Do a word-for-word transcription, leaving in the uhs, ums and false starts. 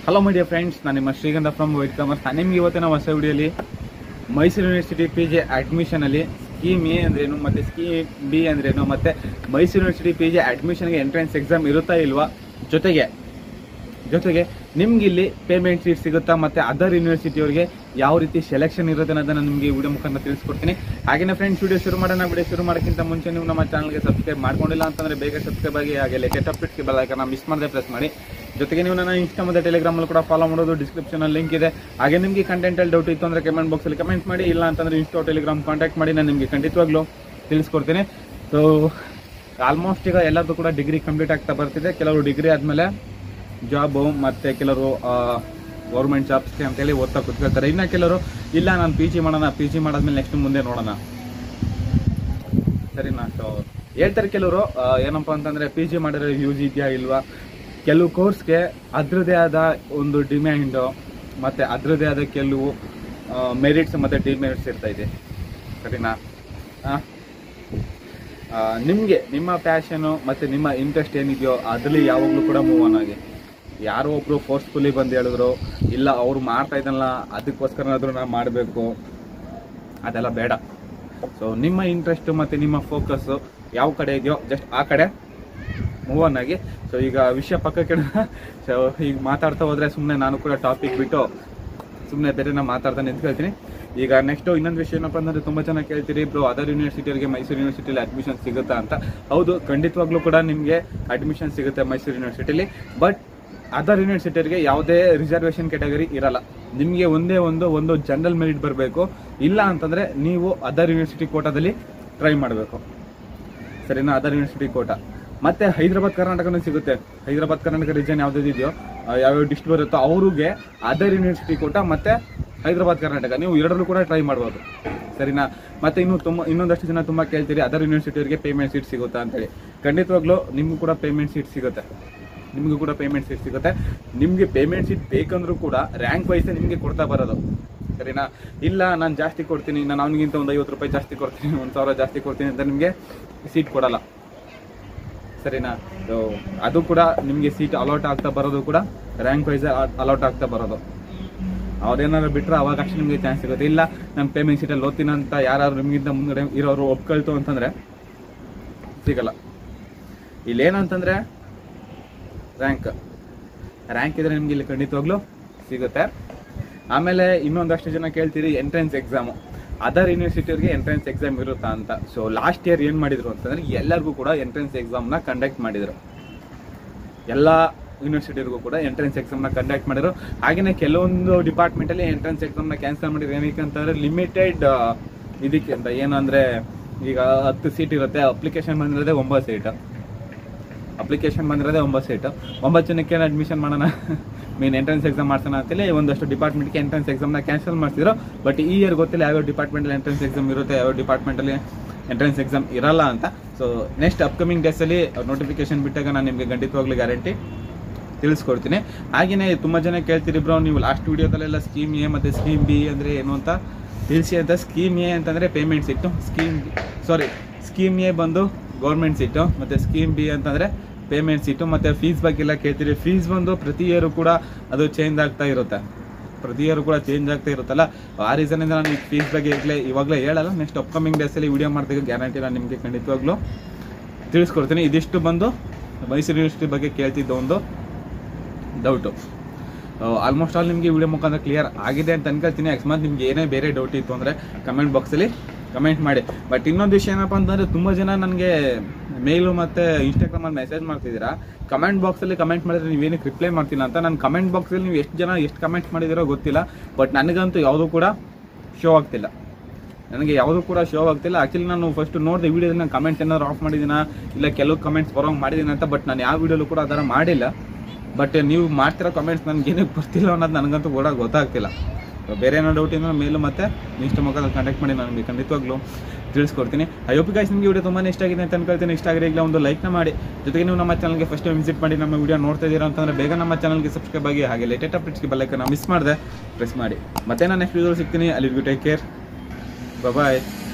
Hello my dear friends, ನಾನು ನಿಮ್ಮ ಶ್ರೀಗಂಧ ಫ್ರಮ್ ವೈಟ್ ಕಾಮರ್ಸ್. ನಾನು ನಿಮ್ಗೆ ಇವತ್ತಿನ ಹೊಸ ವಿಡಿಯೋಲಿ ಮೈಸೂರು ಯೂನಿವರ್ಸಿಟಿ ಪಿ ಜಿ ಅಡ್ಮಿಷನಲ್ಲಿ ಸ್ಕೀಮ್ ಎ ಅಂದ್ರೇನು ಮತ್ತು ಸ್ಕೀಮ್ ಬಿ ಅಂದ್ರೇನು ಮತ್ತು ಮೈಸೂರು ಯೂನಿವರ್ಸಿಟಿ ಪಿ ಜಿ ಅಡ್ಮಿಷನ್ಗೆ ಎಂಟ್ರೆನ್ಸ್ ಎಕ್ಸಾಮ್ ಇರುತ್ತಾ ಇಲ್ವಾ, ಜೊತೆಗೆ ಜೊತೆಗೆ ನಿಮ್ಗೆ ಇಲ್ಲಿ ಪೇಮೆಂಟ್ ಸೀಟ್ ಸಿಗುತ್ತಾ ಮತ್ತು ಅದರ್ ಯೂನಿವರ್ಸಿಟಿಯವರಿಗೆ ಯಾವ ರೀತಿ ಸೆಲೆಕ್ಷನ್ ಇರುತ್ತೆ ಅನ್ನೋದನ್ನು ನಿಮಗೆ ವಿಡಿಯೋ ಮುಖಾಂತರ ತಿಳಿಸ್ಕೊಡ್ತೀನಿ. ಹಾಗೆಯೇ ಫ್ರೆಂಡ್ಸ್, ವಿಡಿಯೋ ಶುರು ಮಾಡೋಣ. ವಿಡಿಯೋ ಶುರು ಮಾಡೋಕ್ಕಿಂತ ಮುಂಚೆ ನೀವು ನಮ್ಮ ಚಾನಲ್ಗೆ ಸಬ್ಸ್ಕ್ರೈಬ್ ಮಾಡ್ಕೊಂಡಿಲ್ಲ ಅಂತಂದರೆ ಬೇಗ ಸಬ್ಸ್ಕ್ರೈಬ್ ಆಗಿ, ಹಾಗೆ ಲೇಟೆಸ್ಟ್ ಅಪ್ಡೇಟ್ಸ್ಗೆ ಬೆಲ್ ಐಕಾನ್ ಮಿಸ್ ಮಾಡದೆ ಪ್ರೆಸ್ ಮಾಡಿ. ಜೊತೆಗೆ ನೀವು ನನ್ನ ಇನ್ಸ್ಟಾ ಮತ್ತು ಟೆಲಿಗ್ರಾಮಲ್ಲಿ ಕೂಡ ಫಾಲೋ ಮಾಡೋದು, ಡಿಸ್ಕ್ರಿಪ್ಷನಲ್ಲಿ ಲಿಂಕ್ ಇದೆ. ಹಾಗೆ ನಿಮಗೆ ಕಂಟೆಂಟಲ್ಲಿ ಡೌಟ್ ಇತ್ತು ಅಂದರೆ ಕಮೆಂಟ್ ಬಾಕ್ಸಲ್ಲಿ ಕಮೆಂಟ್ ಮಾಡಿ, ಇಲ್ಲ ಅಂತಂದರೆ ಇನ್ಸ್ಟಾ ಟೆಲಿಗ್ರಾಮ್ ಕಾಂಟ್ಯಾಕ್ಟ್ ಮಾಡಿ, ನಾನು ನಿಮಗೆ ಖಂಡಿತವಾಗ್ಲೂ ತಿಳಿಸ್ಕೊಡ್ತೀನಿ. ಸೊ ಆಲ್ಮೋಸ್ಟ್ ಈಗ ಎಲ್ಲದೂ ಕೂಡ ಡಿಗ್ರಿ ಕಂಪ್ಲೀಟ್ ಆಗ್ತಾ ಬರ್ತಿದೆ. ಕೆಲವರು ಡಿಗ್ರಿ ಆದಮೇಲೆ ಜಾಬು ಮತ್ತು ಕೆಲವರು ಗೌರ್ಮೆಂಟ್ ಜಾಬ್ಸ್ಗೆ ಅಂತೇಳಿ ಓದ್ತಾ ಕೂತ್ಕೊಳ್ತಾರೆ. ಇನ್ನು ಕೆಲವರು ಇಲ್ಲ ನಾನು ಪಿ ಜಿ ಮಾಡೋಣ, ಪಿ ಜಿ ಮಾಡಾದ್ಮೇಲೆ ನೆಕ್ಸ್ಟ್ ಮುಂದೆ ನೋಡೋಣ, ಸರಿನಾ. ಸೊ ಹೇಳ್ತಾರೆ ಕೆಲವರು ಏನಪ್ಪ ಅಂತಂದರೆ ಪಿ ಜಿ ಮಾಡಿದ್ರೆ ಯೂಸ್ ಇದೆಯಾ ಇಲ್ವಾ. ಕೆಲವು ಕೋರ್ಸ್ಗೆ ಅದರದೇ ಆದ ಒಂದು ಡಿಮ್ಯಾಂಡು ಮತ್ತು ಅದರದೇ ಆದ ಕೆಲವು ಮೆರಿಟ್ಸ್ ಮತ್ತು ಡಿಮೆರಿಟ್ಸ್ ಇರ್ತಾ ಇದೆ, ಸರಿನಾ. ನಿಮಗೆ ನಿಮ್ಮ ಪ್ಯಾಷನು ಮತ್ತು ನಿಮ್ಮ ಇಂಟ್ರೆಸ್ಟ್ ಏನಿದೆಯೋ ಅದರಲ್ಲಿ ಯಾವಾಗಲೂ ಕೂಡ ಮೂವ್ ಆನ್ ಆಗಿ. ಯಾರೋ ಒಬ್ಬರು ಫೋರ್ಸ್ಫುಲಿ ಬಂದು ಹೇಳಿದ್ರು ಇಲ್ಲ ಅವ್ರು ಮಾಡ್ತಾ ಇದ್ದಲ್ಲ ಅದಕ್ಕೋಸ್ಕರನಾದರೂ ನಾನು ಮಾಡಬೇಕು, ಅದೆಲ್ಲ ಬೇಡ. ಸೊ ನಿಮ್ಮ ಇಂಟ್ರೆಸ್ಟು ಮತ್ತು ನಿಮ್ಮ ಫೋಕಸ್ಸು ಯಾವ ಕಡೆ ಇದೆಯೋ ಜಸ್ಟ್ ಆ ಕಡೆ ಮೂವ್ ಆನ್ ಆಗಿ. ಸೊ ಈಗ ವಿಷಯ ಪಕ್ಕಕ್ಕೆ ಸೊ ಈಗ ಮಾತಾಡ್ತಾ ಹೋದರೆ ಸುಮ್ಮನೆ ನಾನು ಕೂಡ ಟಾಪಿಕ್ ಬಿಟ್ಟು ಸುಮ್ಮನೆ ಬೇರೆನ ಮಾತಾಡ್ತಾ ನಿಂತ್ಕೊಳ್ತೀನಿ. ಈಗ ನೆಕ್ಸ್ಟು ಇನ್ನೊಂದು ವಿಷಯ ಏನಪ್ಪ ಅಂದರೆ, ತುಂಬ ಚೆನ್ನಾಗಿ ಕೇಳ್ತೀರಿ ಬ್ರೋ ಅದರ್ ಯೂನಿವರ್ಸಿಟಿಯವರಿಗೆ ಮೈಸೂರು ಯೂನಿವರ್ಸಿಟಿಲಿ ಅಡ್ಮಿಷನ್ ಸಿಗುತ್ತಾ ಅಂತ. ಹೌದು, ಖಂಡಿತವಾಗ್ಲೂ ಕೂಡ ನಿಮಗೆ ಅಡ್ಮಿಷನ್ ಸಿಗುತ್ತೆ ಮೈಸೂರು ಯೂನಿವರ್ಸಿಟಿಲಿ. ಬಟ್ ಅದರ್ ಯೂನಿವರ್ಸಿಟಿಯವರಿಗೆ ಯಾವುದೇ ರಿಸರ್ವೇಷನ್ ಕ್ಯಾಟಗರಿ ಇರಲ್ಲ. ನಿಮಗೆ ಒಂದೇ ಒಂದು ಒಂದು ಜನರಲ್ ಮೆರಿಟ್ ಬರಬೇಕು, ಇಲ್ಲ ಅಂತಂದರೆ ನೀವು ಅದರ್ ಯೂನಿವರ್ಸಿಟಿ ಕೋಟಾದಲ್ಲಿ ಟ್ರೈ ಮಾಡಬೇಕು, ಸರಿನಾ. ಅದರ್ ಯೂನಿವರ್ಸಿಟಿ ಕೋಟಾ ಮತ್ತು ಹೈದರಾಬಾದ್ ಕರ್ನಾಟಕನೂ ಸಿಗುತ್ತೆ. ಹೈದರಾಬಾದ್ ಕರ್ನಾಟಕ ರೀಜನ್ ಯಾವುದಿದೆಯೋ ಯಾವ್ಯಾವ ಡಿಸ್ಟ್ರಿಕ್ಟ್ ಬರುತ್ತೋ ಅವ್ರಿಗೆ ಅದರ್ ಯೂನಿವರ್ಸಿಟಿ ಕೋಟಾ ಮತ್ತು ಹೈದರಾಬಾದ್ ಕರ್ನಾಟಕ ನೀವು ಎರಡರಲ್ಲೂ ಕೂಡ ಟ್ರೈ ಮಾಡ್ಬೋದು, ಸರಿನಾ. ಮತ್ತು ಇನ್ನು ತುಂಬ ಇನ್ನೊಂದಷ್ಟು ಜನ ತುಂಬ ಕೇಳ್ತೀರಿ ಅದರ್ ಯೂನಿವರ್ಸಿಟಿಯವರಿಗೆ ಪೇಮೆಂಟ್ ಸೀಟ್ ಸಿಗುತ್ತಾ ಅಂತೇಳಿ. ಖಂಡಿತವಾಗ್ಲೂ ನಿಮಗೂ ಕೂಡ ಪೇಮೆಂಟ್ ಸೀಟ್ ಸಿಗುತ್ತೆ, ನಿಮಗೂ ಕೂಡ ಪೇಮೆಂಟ್ ಸೀಟ್ ಸಿಗುತ್ತೆ. ನಿಮಗೆ ಪೇಮೆಂಟ್ ಸೀಟ್ ಬೇಕಂದ್ರೂ ಕೂಡ ರ್ಯಾಂಕ್ ವೈಸ್ ನಿಮಗೆ ಕೊಡ್ತಾ ಬರೋದು, ಸರಿನಾ. ಇಲ್ಲ ನಾನು ಜಾಸ್ತಿ ಕೊಡ್ತೀನಿ, ನಾನು ಅವನಿಗಿಂತ ಒಂದು ಐವತ್ತು ರೂಪಾಯಿ ಜಾಸ್ತಿ ಕೊಡ್ತೀನಿ, ಒಂದು ಸಾವಿರ ಜಾಸ್ತಿ ಕೊಡ್ತೀನಿ ಅಂತ ನಿಮಗೆ ಸೀಟ್ ಕೊಡಲ್ಲ, ಸರಿನಾ. ಸೊ ಅದು ಕೂಡ ನಿಮಗೆ ಸೀಟ್ ಅಲಾಟ್ ಆಗ್ತಾ ಬರೋದು ಕೂಡ ರ್ಯಾಂಕ್ ವೈಸ್ ಅಲಾಟ್ ಆಗ್ತಾ ಬರೋದು. ಅವ್ರೇನಾದ್ರು ಬಿಟ್ಟರೆ ಅವಾಗ ಅಷ್ಟೇ ನಿಮಗೆ ಚಾನ್ಸ್ ಸಿಗುತ್ತೆ. ಇಲ್ಲ ನಾನು ಪೇಮೆಂಟ್ ಸೀಟಲ್ಲಿ ಓದ್ತೀನಿ ಅಂತ ಯಾರು ನಿಮಗಿಂತ ಮುಂದೆ ಇರೋರು ಒಪ್ಕೊಳ್ತು ಅಂತಂದರೆ ಸಿಗಲ್ಲ. ಇಲ್ಲೇನಂತಂದರೆ ರ್ಯಾಂಕ್ ರ್ಯಾಂಕ್ ಇದ್ರೆ ನಿಮ್ಗೆ ಇಲ್ಲಿ ಖಂಡಿತವಾಗ್ಲೂ ಸಿಗುತ್ತೆ. ಆಮೇಲೆ ಇನ್ನೊಂದಷ್ಟು ಜನ ಕೇಳ್ತೀರಿ ಎಂಟ್ರೆನ್ಸ್ ಎಕ್ಸಾಮು ಅದರ್ ಯೂನಿವರ್ಸಿಟಿಯವ್ರಿಗೆ ಎಂಟ್ರೆನ್ಸ್ ಎಕ್ಸಾಮ್ ಇರುತ್ತಾ ಅಂತ. ಸೊ ಲಾಸ್ಟ್ ಇಯರ್ ಏನು ಮಾಡಿದ್ರು ಅಂತಂದರೆ ಎಲ್ಲರಿಗೂ ಕೂಡ ಎಂಟ್ರೆನ್ಸ್ ಎಕ್ಸಾಮ್ನ ಕಂಡಕ್ಟ್ ಮಾಡಿದರು. ಎಲ್ಲ ಯೂನಿವರ್ಸಿಟಿಯವ್ರಿಗೂ ಕೂಡ ಎಂಟ್ರೆನ್ಸ್ ಎಕ್ಸಾಮ್ನ ಕಂಡಕ್ಟ್ ಮಾಡಿದ್ರು. ಹಾಗೆಯೇ ಕೆಲವೊಂದು ಡಿಪಾರ್ಟ್ಮೆಂಟಲ್ಲಿ ಎಂಟ್ರೆನ್ಸ್ ಎಕ್ಸಾಮ್ನ ಕ್ಯಾನ್ಸಲ್ ಮಾಡಿದ್ರು. ಏನಕ್ಕೆ ಅಂತಂದರೆ ಲಿಮಿಟೆಡ್ ಇದಕ್ಕೆ ಅಂತ. ಏನು ಅಂದರೆ ಈಗ ಹತ್ತು ಸೀಟ್ ಇರುತ್ತೆ, ಅಪ್ಲಿಕೇಶನ್ ಬಂದಿರೋದೇ ಒಂಬತ್ತು ಸೀಟು ಅಪ್ಲಿಕೇಶನ್ ಬಂದಿರೋದೇ ಒಂಬತ್ತು ಸೀಟು ಒಂಬತ್ತು ಜನಕ್ಕೆ ಅಡ್ಮಿಷನ್ ಮಾಡೋಣ, ಮೀನ್ ಎಂಟ್ರೆನ್ಸ್ ಎಕ್ಸಾಮ್ ಮಾಡ್ಸೋಣ ಅಂತೇಳಿ ಒಂದಷ್ಟು ಡಿಪಾರ್ಟ್ಮೆಂಟ್ಗೆ ಎಂಟ್ರೆನ್ಸ್ ಎಕ್ಸಾಮ್ನ ಕ್ಯಾನ್ಸಲ್ ಮಾಡ್ತಿದ್ರು. ಬಟ್ ಈ ಇಯರ್ ಗೊತ್ತಿಲ್ಲ ಯಾವ್ಯಾವ ಡಿಪಾರ್ಟ್ಮೆಂಟಲ್ಲಿ ಎಂಟ್ರೆನ್ಸ್ ಎಕ್ಸಾಮ್ ಇರುತ್ತೆ, ಯಾವ ಡಿಪಾರ್ಟ್ಮೆಂಟಲ್ಲಿ ಎಂಟ್ರೆನ್ಸ್ ಎಕ್ಸಾಮ್ ಇರಲ್ಲ ಅಂತ. ಸೊ ನೆಕ್ಸ್ಟ್ ಅಪ್ಕಮಿಂಗ್ ಡೇಸಲ್ಲಿ ನೋಟಿಫಿಕೇಶನ್ ಬಿಟ್ಟಾಗ ನಾನು ನಿಮಗೆ ಖಂಡಿತವಾಗ್ಲೂ ಗ್ಯಾರಂಟಿ ತಿಳಿಸ್ಕೊಡ್ತೀನಿ. ಹಾಗೆಯೇ ತುಂಬ ಜನ ಕೇಳ್ತೀರಿ ಬ್ರೋ ನೀವು ಲಾಸ್ಟ್ ವೀಡಿಯೋದಲ್ಲೆಲ್ಲ ಸ್ಕೀಮ್ ಎ ಮತ್ತು ಸ್ಕೀಮ್ ಬಿ ಅಂದರೆ ಏನು ಅಂತ ತಿಳಿಸಿ ಅಂತ. ಸ್ಕೀಮ್ ಎ ಅಂತಂದರೆ payment seat, scheme sorry scheme A ಬಂದು ಗೌರ್ಮೆಂಟ್ ಸೀಟು ಮತ್ತು ಸ್ಕೀಮ್ ಬಿ ಅಂತಂದರೆ ಪೇಮೆಂಟ್ ಸೀಟು. ಮತ್ತು ಫೀಸ್ ಬಗ್ಗೆ ಎಲ್ಲ ಕೇಳ್ತೀರಿ. ಫೀಸ್ ಬಂದು ಪ್ರತಿ ಇಯರು ಕೂಡ ಅದು ಚೇಂಜ್ ಆಗ್ತಾ ಇರುತ್ತೆ, ಪ್ರತಿ ಇಯರು ಕೂಡ ಚೇಂಜ್ ಆಗ್ತಾ ಇರುತ್ತಲ್ಲ. ಆ ರೀಸನಿಂದ ನಾನು ಈ ಫೀಸ್ ಬಗ್ಗೆ ಈಗಲೇ ಇವಾಗಲೇ ಹೇಳಲ್ಲ. ನೆಕ್ಸ್ಟ್ ಅಪ್ಕಮಿಂಗ್ ಡೇಸಲ್ಲಿ ವಿಡಿಯೋ ಮಾಡ್ದಾಗ ಗ್ಯಾರಂಟಿ ನಾನು ನಿಮಗೆ ಖಂಡಿತವಾಗ್ಲೂ ತಿಳಿಸ್ಕೊಡ್ತೀನಿ. ಇದಿಷ್ಟು ಬಂದು ಮೈಸೂರು ಯೂನಿವರ್ಸಿಟಿ ಬಗ್ಗೆ ಕೇಳ್ತಿದ್ದ ಒಂದು ಡೌಟು. ಆಲ್ಮೋಸ್ಟ್ ಆಲ್ ನಿಮಗೆ ವಿಡಿಯೋ ಮುಖಾಂತರ ಕ್ಲಿಯರ್ ಆಗಿದೆ ಅಂತ ಅನ್ಕೊಳ್ತೀನಿ. ಅಕಸ್ಮಾತ್ ನಿಮ್ಗೆ ಏನೇ ಬೇರೆ ಡೌಟ್ ಇತ್ತು ಅಂದರೆ ಕಮೆಂಟ್ ಬಾಕ್ಸಲ್ಲಿ ಕಮೆಂಟ್ ಮಾಡಿ. ಬಟ್ ಇನ್ನೊಂದು ವಿಷಯ ಏನಪ್ಪ ಅಂತಂದರೆ, ತುಂಬ ಜನ ನನಗೆ ಮೇಲು ಮತ್ತು ಇನ್ಸ್ಟಾಗ್ರಾಮಲ್ಲಿ ಮೆಸೇಜ್ ಮಾಡ್ತಿದ್ದೀರಾ, ಕಮೆಂಟ್ ಬಾಕ್ಸಲ್ಲಿ ಕಮೆಂಟ್ ಮಾಡಿದ್ರೆ ನೀವೇನಕ್ಕೆ ರಿಪ್ಲೈ ಮಾಡ್ತಿಲ್ಲ ಅಂತ. ನಾನು ಕಮೆಂಟ್ ಬಾಕ್ಸಲ್ಲಿ ನೀವು ಎಷ್ಟು ಜನ ಎಷ್ಟು ಕಮೆಂಟ್ ಮಾಡಿದಿರೋ ಗೊತ್ತಿಲ್ಲ, ಬಟ್ ನನಗಂತೂ ಯಾವುದೂ ಕೂಡ ಶೋ ಆಗ್ತಿಲ್ಲ, ನನಗೆ ಯಾವುದೂ ಕೂಡ ಶೋ ಆಗ್ತಿಲ್ಲ. ಆ್ಯಕ್ಚುಲಿ ನಾನು ಫಸ್ಟ್ ನೋಡಿದೆ ವೀಡಿಯೋದಲ್ಲಿ ನಾನು ಕಮೆಂಟ್ಸ್ ಏನಾದ್ರು ಆಫ್ ಮಾಡಿದ್ದೀನ, ಇಲ್ಲ ಕೆಲವು ಕಮೆಂಟ್ಸ್ ಬರೋಂಗೆ ಮಾಡಿದ್ದೀನಿ ಅಂತ. ಬಟ್ ನಾನು ಯಾವ ವೀಡಿಯೋಲ್ಲೂ ಕೂಡ ಆ ಥರ ಮಾಡಿಲ್ಲ. ಬಟ್ ನೀವು ಮಾಡ್ತಿರೋ ಕಮೆಂಟ್ಸ್ ನನಗೇನಕ್ಕೆ ಬರ್ತಿಲ್ಲ ಅನ್ನೋದು ನನಗಂತೂ ಕೂಡ ಗೊತ್ತಾಗ್ತಿಲ್ಲ. ಬೇರೆ ಏನೋ ಡೌಟ್ ಏನೋ ಮೇಲು ಮತ್ತು ಇನ್ಸ್ಟಾ ಮುಖಾಂತರ ಕಾಂಟ್ಯಾಕ್ಟ್ ಮಾಡಿ, ನಾನು ನಿಮಗೆ ಖಂಡಿತವಾಗ್ಲೂ ತಿಳಿಸ್ಕೊಡ್ತೀನಿ. ಐ ಹೋಪ್ ಗೈಸ್ ನಿಮಗೆ ವಿಡಿಯೋ ತುಂಬಾ ಇಷ್ಟ ಆಗಿದೆ ಅಂತ ಅನ್ಕೊಳ್ತೀನಿ. ಇಷ್ಟ ಆಗಿದ್ರೆ ಈಗ ಒಂದು ಲೈಕ್ನ ಮಾಡಿ. ಜೊತೆಗೆ ನೀವು ನಮ್ಮ ಚಾನಲ್ಗೆ ಫಸ್ಟ್ ವಿಸಿಟ್ ಮಾಡಿ ನಮ್ಮ ವಿಡಿಯೋ ನೋಡ್ತಾ ಇದ್ದೀರಾ ಅಂತಂದರೆ ಬೇಗ ನಮ್ಮ ಚಾನಲ್ಗೆ ಸಬ್ಸ್ಕ್ರೈಬ್ ಆಗಿ, ಹಾಗೆ ಲೇಟೆಸ್ಟ್ ಅಪ್ಡೇಟ್ಸ್ಗೆ ಬೆಲ್ ಐಕಾನ್ ಮಿಸ್ ಮಾಡಿದೆ ಪ್ರೆಸ್ ಮಾಡಿ. ಮತ್ತೆ ನಾನು ನೆಕ್ಸ್ಟ್ ವಿಡಿಯೋ ಸಿಗ್ತೀನಿ. ಅಲ್ಲಿ ಟೇಕ್ ಕೇರ್, ಬಾಯ್.